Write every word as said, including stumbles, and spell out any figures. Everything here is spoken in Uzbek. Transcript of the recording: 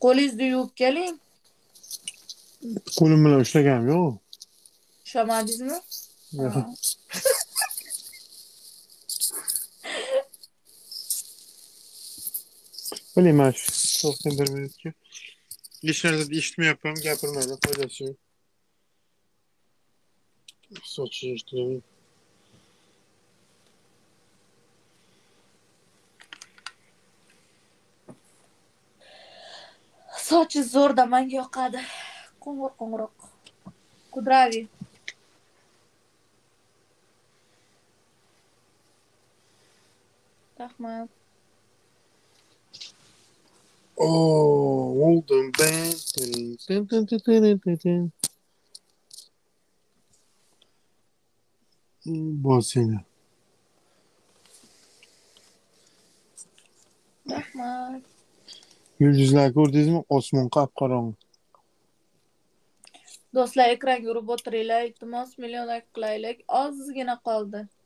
Qo'lingizni yuvib keling. Qo'lim bilan ushlaganim yo'q. Ushlamadingizmi? Yo'q. Bilmayman shu to'qson bir minutga. Hech narsa eshitmayapman, gapirmayman, foydasi yo'q. Soch eshitmayman. Sochi zo'rda menga yoqadi. Qo'ng'ir-qo'ng'iroq. Kudravi. Rahmat. Oh, oldim ben. Tın tın tın tın tın tın. Bu seni. Rahmat. Yulduzlar ko'rdingizmi? Osmon qap-qorong'i. Do'stlar, ekranga urib o'tiringlar. Iltimos, million like qilaylik. Ozgina qoldi.